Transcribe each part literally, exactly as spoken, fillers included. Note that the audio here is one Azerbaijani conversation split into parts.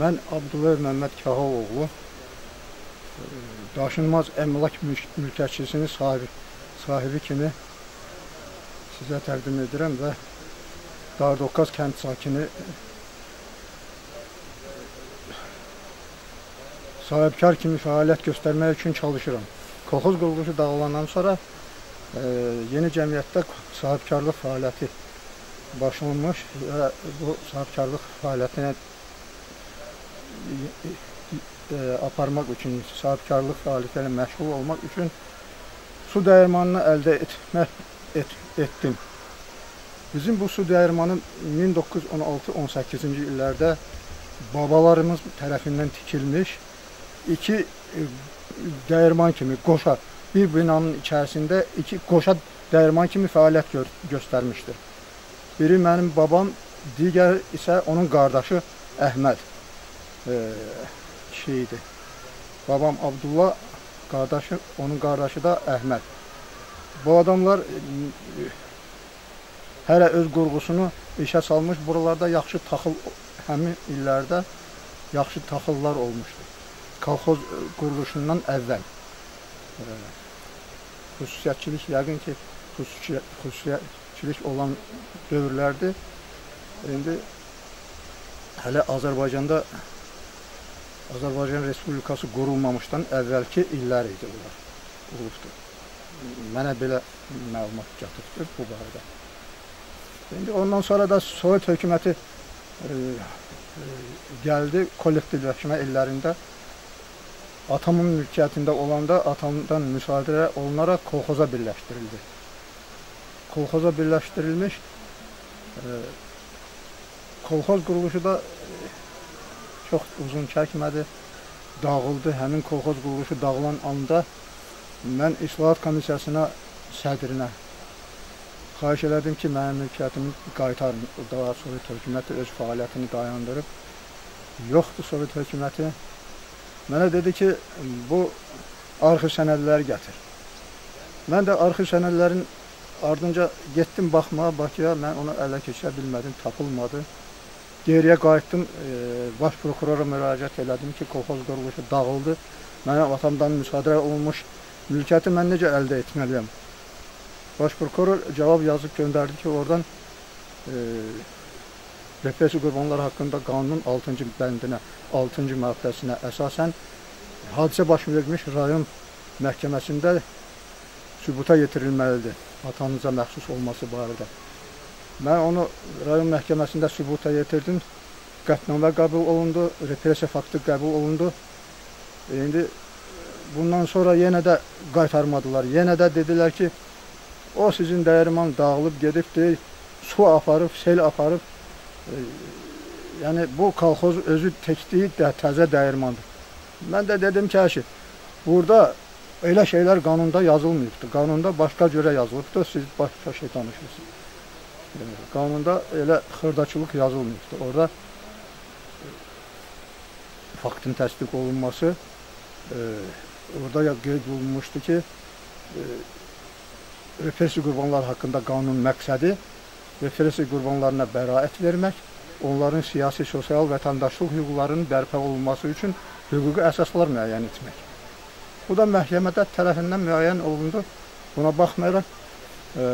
Mən Abdullayev Məmməd Kahaloğlu, daşınmaz əmlak mülkiyyətçisinin sahibi, sahibi kimi sizə təqdim edirəm və Dağdokaz kənd sakini sahibkar kimi fəaliyyət göstərmək üçün çalışıram. Kolxoz quruluşu dağılandan sonra e, yeni cəmiyyətdə sahibkarlıq fəaliyyəti başlanmış və bu sahibkarlıq fəaliyyətinə e, aparmaq üçün, sahibkarlıq fəaliyyətinə məşğul olmaq üçün su dəyirmanını əldə etmək et, etdim. Bizim bu su dəyirmanı min doqquz yüz on altı on səkkizinci illərdə babalarımız tərəfindən tikilmiş iki e, dəyirman kimi qoşa, bir binanın içərisində iki qoşa dəyirman kimi fəaliyyət gö göstərmişdir. Biri mənim babam, digər isə onun qardaşı Əhməd e, kişi idi. Babam Abdullah, qardaşı, onun qardaşı da Əhməd. Bu adamlar e, hələ öz qurğusunu işə salmış, buralarda yaxşı taxıl, həmin illərdə yaxşı taxıllar olmuşdur. Kolxoz quruluşundan əvvəl. E, xüsusiyyətçilik, yəqin ki, xüsusiyyətçilik olan dövrlərdir. İndi hələ Azərbaycanda Azərbaycan Respublikası qurulmamışdan əvvəlki illər idi bunlar. Qurulubdur. Mənə belə məlumat gətirdi bu barədə. İndi ondan sonra da Sovet hökuməti e, e, gəldi, kollektivləşmə illərində. Atamın mülkiyyətində olanda atamdan müsaade olunaraq kolxoza birləşdirildi. Kolxoza birləşdirilmiş, e, kolxoz quruluşu da e, çox uzun çəkmədi, dağıldı. Həmin kolxoz quruluşu dağılan anda mən İslahat Komissiyasına sədrinə xahiş elədim ki, mənim mülkiyyətimi qaytarın. Daha Sovet hökuməti öz fəaliyyətini dayandırıb. Yoxdur Sovet hökuməti. Mənə dedi ki, bu arxiv sənədləri gətir. Mən də arxiv sənədlərin ardınca getdim baxmağa Bakıya, mən onu ələ keçirə bilmədim, tapılmadı. Geriyə qayıtdım, e, baş prokurora müraciət elədim ki, kolxoz quruluşu dağıldı. Mənə atamdan müsaade olunmuş mülkiyyəti mən necə əldə etməliyəm? Baş prokuror cavab yazıb göndərdi ki, oradan e, repressiya qurbanları haqqında qanunun altıncı bəndinə, altıncı maddəsinə əsasən hadisə baş vermiş rayon məhkəməsində sübuta yetirilməlidir, atanıza məxsus olması barədə. Mən onu rayon məhkəməsində sübuta yetirdim, qətnamə qəbul olundu, repressiya faktı qəbul olundu. İndi bundan sonra yenə də qaytarmadılar, yenə də dedilər ki, o sizin dəyirman dağılıb gedibdir, su aparıb, sel aparıb. E, yəni bu kolxoz özü tekdiyi də təzə dəyirmandır. Mən də dedim ki, əşi, burada elə şeylər qanunda yazılmayıbdır. Qanunda başqa cürə yazılıbdır, siz başqa şey danışırsınız. E, qanunda elə xırdaçılıq yazılmayıbdır. Orada e, faktın təsdiq olunması, e, orada qeyd olunmuşdu ki, e, repressiya qurbanları haqqında qanun məqsədi repressiya qurbanlarına bəraət vermək, onların siyasi, sosial, vətəndaşlıq hüquqlarının bərpa olunması üçün hüquqi əsaslar müəyyən etmək. Bu da məhkəmədə tərəfindən müəyyən olundu. Buna baxmayaraq e,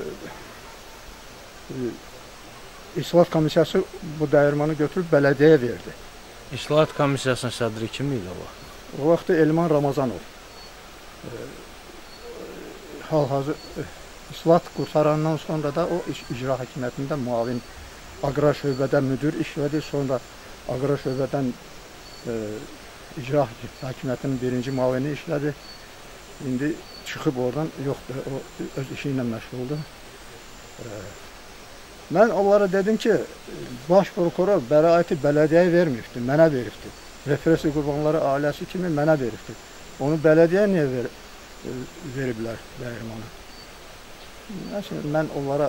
e, İslahat Komissiyası bu dəyirmanı götürüb bələdiyyəyə verdi. İslahat Komissiyasının sədri kim idi o vaxt? O vaxt Elman Ramazanov. E, Hal-hazır İslahat qurtarandan sonra da o icra hakimiyyətində müavin aqrar şöbədə müdür işlədi, sonra aqrar şöbədən e, icra hakimiyyətinin birinci müavini işlədi. İndi çıxıb oradan yoxdur, o öz işi ilə məşğuldur. E, mən onlara dedim ki, baş prokuror bəraəti bələdiyyəyə verməyibdir, mənə veribdir. Repressiya qurbanları ailəsi kimi mənə veribdir. Onu bələdiyyə niyə ver, e, veriblər dəyirmanı? Məsələn, mən onlara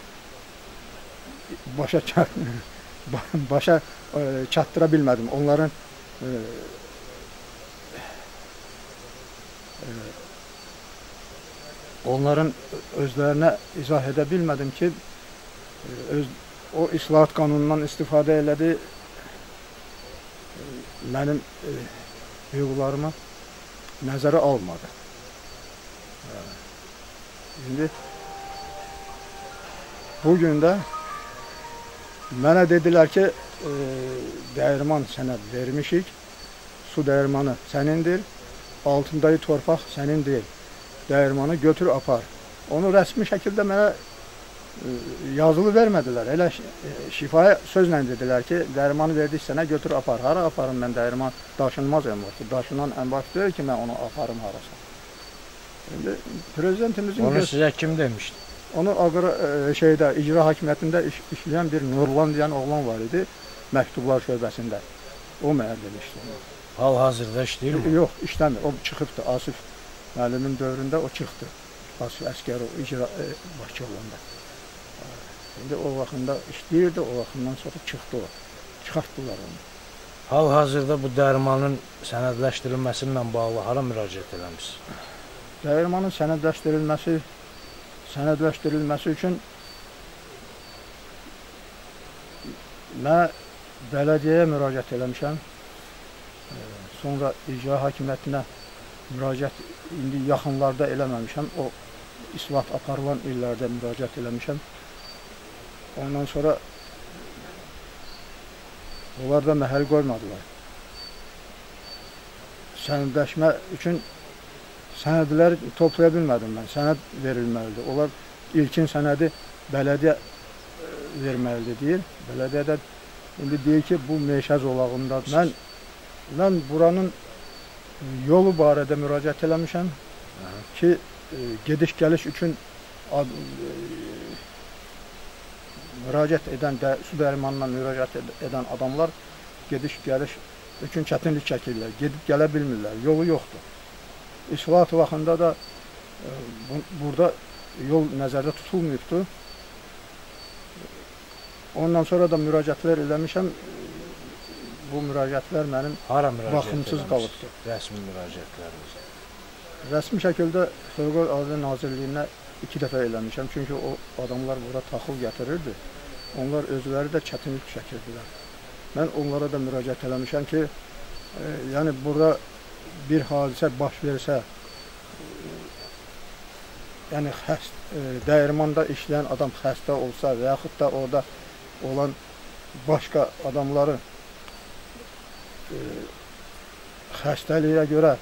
başa, başa e, çatdıra bilmədim. Onların e, e, onların özlərinə izah edə bilmədim ki, öz, o islahat qanunundan istifadə elədi, mənim e, hüquqlarımı nəzərə almadı. E, İndi bugün də mənə dedilər ki, e, dəyirman sənə vermişik, su dəyirmanı sənindir, altındakı torpaq sənin deyil, dəyirmanı götür apar. Onu rəsmi şəkildə mənə e, yazılı vermədilər, elə şifaya sözlə dedilər ki, dəyirmanı verdik sənə, götür apar. Hara aparım mən dəyirman, daşınmaz əmlakı, daşınan əmlak deyil ki, mən onu aparım harasa. İndi prezidentimizin... Onu sizə kim demişdi? Onu Ağır e, şeydə, icra hakimiyyətində iş, işləyən bir Nurlan deyən oğlan var idi, məktublar şöbəsində. O mənə demişdi. Hal-hazırda işləyir mi? Yox, işləmir. O çıxıbdı. Asif müəllimin dövründə o çıxdı. Asif Əskər o icra e, başçı olanda. İndi o vaxtında işləyirdi, o vaxtından sonra çıxdı o. Çıxartdılar onu. Hal-hazırda bu dəyirmanın sənədləşdirilməsi ilə bağlı hara müraciət eləmişsiniz? Dəyirmanın sənədləşdirilməsi sənədləşdirilməsi üçün mən bələdiyyəyə müraciət eləmişəm. Sonra icra hakimiyyətinə müraciət indi yaxınlarda eləməmişəm. O islahat aparılan illərdə müraciət eləmişəm. Ondan sonra onlar da məhəl qoymadılar. Sənədləşmə üçün sənədləri toplaya bilmədim mən. Sənəd verilməlidir. Onlar ilkin sənədi bələdiyyə verməlidir deyir. Bələdiyyədə indi deyir ki, bu meşə zolağındadır. Mən, mən buranın yolu barədə müraciət eləmişəm ki, gediş-gəliş üçün ad, müraciət edən, də, su dəyirmanına müraciət edən adamlar gediş-gəliş üçün çətinlik çəkirlər. Gedib gələ bilmirlər. Yolu yoxdur. İslahat vaxtında da e, bu, burada yol nəzərdə tutulmayıbdır. Ondan sonra da müraciətlər eləmişəm. Bu müraciətlər mənim baxımsız qalıbdır. Rəsmi müraciətləriniz? Rəsmi şəkildə Fövqəladə Nazirliyinə iki dəfə eləmişəm. Çünki o adamlar bura taxıl gətirirdi. Onlar özləri də çətinlik çəkirdilər. Mən onlara da müraciət eləmişəm ki, e, yəni burada bir hadisə baş versə, yəni xəst, e, dəyirmanda işləyən adam xəstə olsa və yaxud da orada olan başqa adamların e, xəstəliyə görə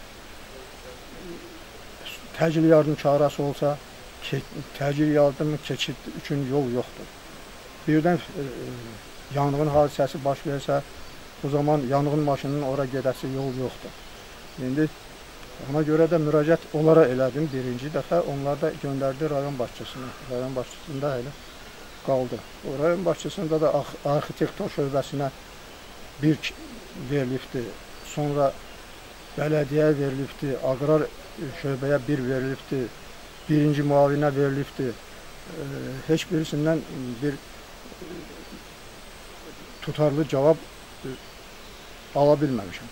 təcil yardım çağrısı olsa, təcil yardımı keçid üçün yol yoxdur. Birdən e, yanğın hadisəsi baş versə, o zaman yanğın maşınının ora gedəsi yol yoxdur. İndi ona görə də müraciət onlara elədim birinci dəfə. Onlar da göndərdi rayon başçısına. Rayon başçısında elə qaldı. O rayon başçısında da arxitektor şöbəsinə bir verilibdi. Sonra bələdiyyə verilibdi. Aqrar şöbəyə bir verilibdi. Birinci muavinə verilibdi. Heç birisindən bir tutarlı cavab ala bilməmişəm.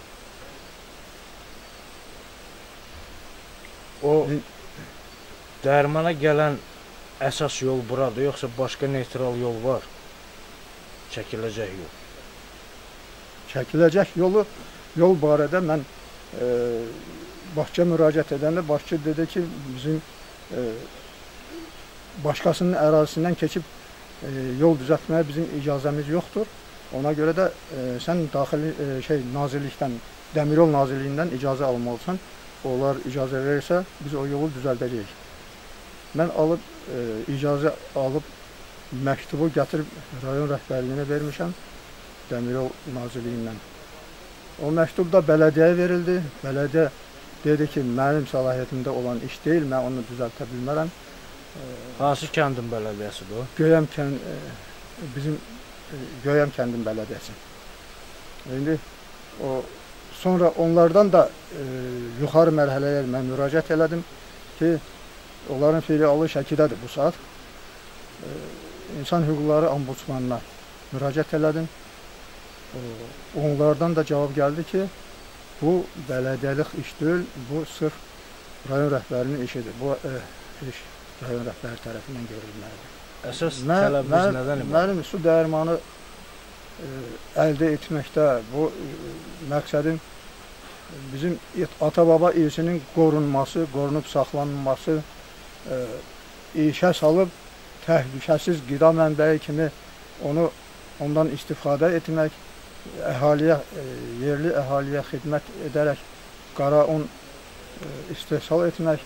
O dəyirmana gələn əsas yol buradır, yoxsa başqa neytral yol var? Çəkiləcək yol. Çəkiləcək yolu, yol barədə mən e, başqa müraciət edəndə başçı dedi ki, bizim e, başqasının ərazisindən keçib e, yol düzəltməyə bizim icazəmiz yoxdur. Ona görə də e, sən daxili e, şey nazirlikdən, Dəmiryol Nazirliyindən icazə almalısan. Onlar icazə verirsə, biz o yolu düzəldəcəyik. Mən alıb, e, icazə alıb, məktubu gətirib rayon rəhbərliyinə vermişəm, Dəmiryol Nazirliyindən. O məktubda bələdiyyəyə verildi. Bələdiyyə dedi ki, mənim səlahiyyətimdə olan iş deyil, mən onu düzəltə bilmərəm. Hansı kəndin bələdiyyəsidir o? Göyəm kənd, e, bizim e, Göyəm kəndin bələdiyyəsi. İndi o sonra onlardan da e, yuxarı mərhələyə mən müraciət elədim ki, onların filialı Şəkidədir bu saat. E, İnsan hüquqları ombudsmanına müraciət elədim. E, onlardan da cavab gəldi ki, bu bələdiyyəlik iş deyil, bu sırf rayon rəhbərinin işidir. Bu e, iş rayon rəhbəri tərəfindən görülməlidir. Əsas tələbiniz nədən ibarət? Mənim su dəyirmanı əldə etməkdə, bu məqsədin bizim ata-baba irsinin qorunması, qorunub saxlanılması, işə salıb təhlükəsiz qida mənbəyi kimi onu ondan istifadə etmək, əhaliyə, yerli əhaliyə xidmət edərək qara un istehsal etmək,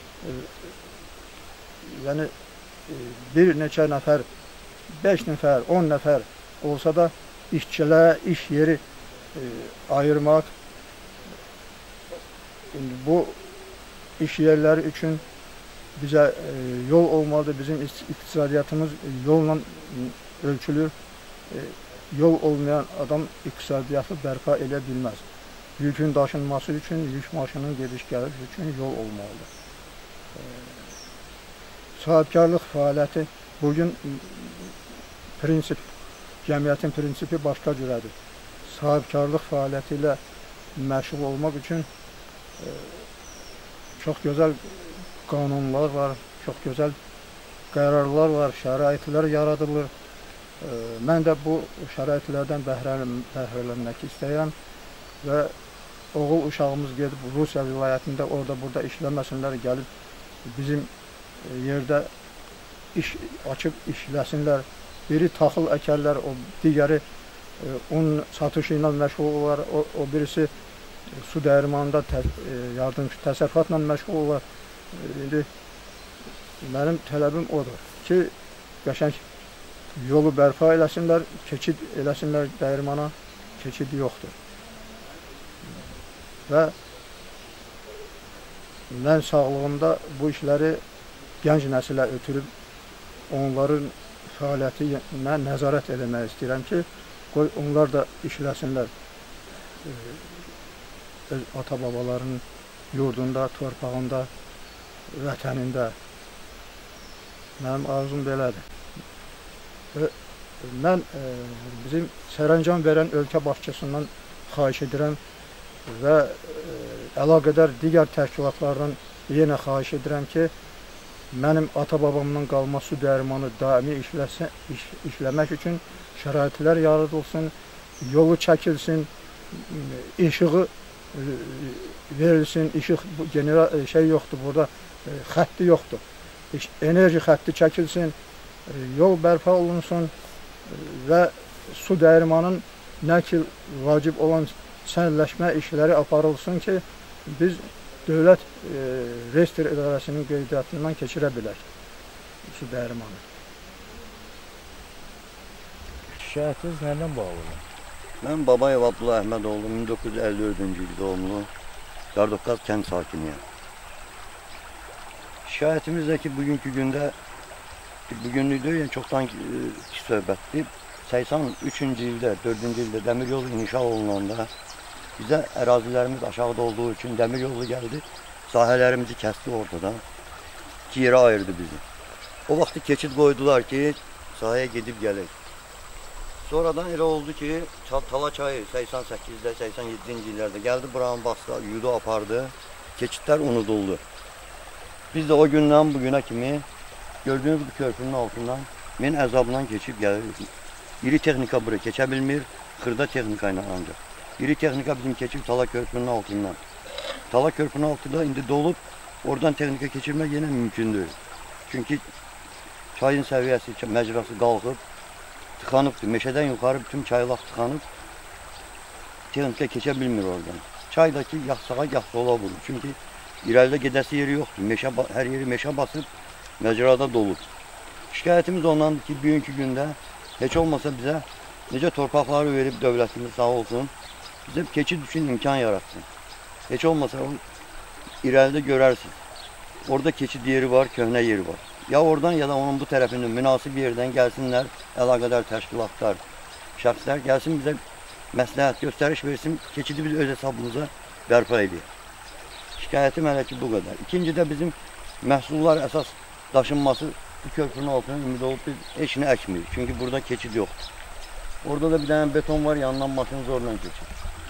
yəni bir neçə nəfər, beş nəfər, on nəfər olsa da işçilərə iş yeri ayırmaq, bu iş yerləri üçün bizə yol olmalıdır. Bizim iqtisadiyyatımız yolla ölçülür. Yol olmayan adam iqtisadiyyatı bərpa edə bilməz. Yükün daşınması üçün, yük maşının gediş-gəliş üçün yol olmalıdır. Sahibkarlıq fəaliyyəti bugün prinsip, cəmiyyətin prinsipi başqa cürədir. Sahibkarlıq fəaliyyəti ilə məşğul olmaq üçün çox gözəl qanunlar var, çox gözəl qərarlar var, şəraitlər yaradılır. Mən də bu şəraitlərdən bəhrələnmək istəyirəm və oğul uşağımız gedib Rusiya vilayətində orada burada işləməsinlər, gəlib bizim yerdə iş açıb işləsinlər. Biri taxıl əkərlər, o digəri un satışı ilə məşğul olar, o, o birisi su dəyirmanında tə, yardımcı təsərrüfatla məşğul olar. İndi mənim tələbim odur ki, qəşəng yolu bərpa eləsinlər, keçid eləsinlər dəyirmana, keçid yoxdur. Və mən sağlığımda bu işləri gənc nəsilə ötürüb, onların fəaliyyətinə nəzarət eləmək istəyirəm ki, qoy onlar da işləsinlər. Öz ata-babaların yurdunda, torpağında, vətənində. Mənim arzum belədir. Mən bizim sərəncam verən ölkə başçısından xahiş edirəm və əlaqədar digər təşkilatlardan yenə xahiş edirəm ki, mənim ata-babamdan qalma su dəyirmanı daimi işləsin, iş, işləmək üçün şəraitlər yaradılsın, yolu çəkilsin, işığı verilsin, işıq general şey yoxdur, burada xətti yoxdur. Enerji xətti çəkilsin, yol bərpa olunsun və su dəyirmanın nəql vacib olan sənədləşmə işləri aparılsın ki, biz Dövlət e, Reyestr İdarəsinin qeydiyyatından keçirə bilək su dəyirmanı. Şikayətiniz nədən bağlıdır? Mən Babayev Abdullah Əhmədoğlu, min doqquz yüz əlli dördüncü il doğumlu, Qardoqqaz kənd sakiniyəm. Şikayətimiz də ki, bugünkü gündə, bugünlük deyil, yəni çoxdan ki söhbətdir. səksən üçüncü ildə, dördüncü ildə dəmir yolu inşa olunanda bizə ərazilərimiz aşağıda olduğu üçün dəmir yolu gəldi, sahələrimizi kəsdi ortadan, iki yerə ayırdı bizi. O vaxtı keçid qoydular ki, sahaya gedib gəlir. Sonradan elə oldu ki, Tala çayı səksən səkkizdə, səksən yeddinci illərdə gəldi, buranın basdı, yudu apardı, keçidlər unuduldu. Biz də o gündən bugünə kimi gördüğünüz bu körpünün altından min əzabından keçib gəlirik. İri texnika buraya keçə bilmir, xırda texnika ilə ancaq. İri texnika bizim keçib Tala körpünün altından. Tala körpünün altında indi dolub, oradan texnika keçirmək yenə mümkündür. Çünki çayın səviyyəsi, məcrası qalxıb, tıxanıbdır. Meşədən yuxarı bütün çaylaq tıxanıb, texnika keçə bilmir oradan. Çaydakı yağ sağa, yağ sola vurur. Çünki irəlidə gedəsi yeri yoxdur. Meşə, hər yeri meşə basıb, məcrada dolub. Şikayətimiz ondandır ki, bugünkü gündə heç olmasa bizə necə torpaqları verib dövlətimiz sağ olsun, bizə keçid üçün imkan yaratsın. Heç olmasa o irəlidə görərsiniz. Orada keçid yeri var, köhnə yeri var. Ya oradan ya da onun bu tərəfindən münasib yerdən gəlsinlər, əlaqədar təşkilatlar, şəxslər gəlsin bizə məsləhət göstəriş versin, keçidi biz öz hesabımıza bərpa edək. Şikayətim hələ ki bu qədər. İkinci də bizim məhsullar əsas daşınması bu körpünün altına ümid olub biz heç nə əkmirik. Çünki burada keçid yoxdur. Orada da bir dənə beton var, yanından maşın zorla keçir.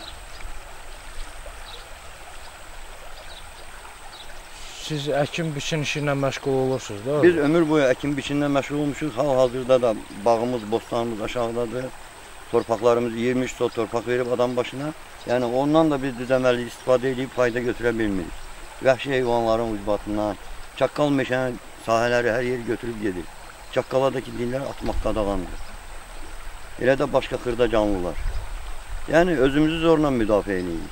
Siz əkin-biçin işi ilə məşğul olursunuz da? Biz ömür boyu əkin-biçinlə məşğul olmuşuz. Hal-hazırda da bağımız, bostanımız aşağıdadır. torpaqlarımız iyirmi üç sot torpaq verib adam başına. Yəni ondan da biz düzəməli istifadə edib fayda götürə bilmirik. Vəhşi heyvanların ucbatından, çaqqal meşənin sahələri hər yeri götürüb gedir. Çaqqaladakı dillər atmaq qadağandır. Elə də başqa xırda canlılar. Yəni özümüzü zorla müdafiə edirik.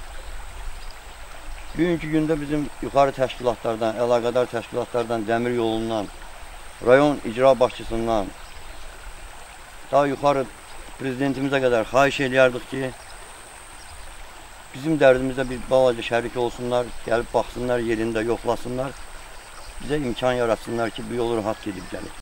Bugünkü gündə bizim yuxarı təşkilatlardan, əlaqədar təşkilatlardan, dəmir yolundan, rayon icra başçısından, daha yuxarı prezidentimizə qədər xahiş eləyərdik ki, bizim dərdimizdə bir balaca şərik olsunlar, gəlib baxsınlar yerində, yoxlasınlar, bizə imkan yaratsınlar ki, bu yolu rahat gedib gəlir.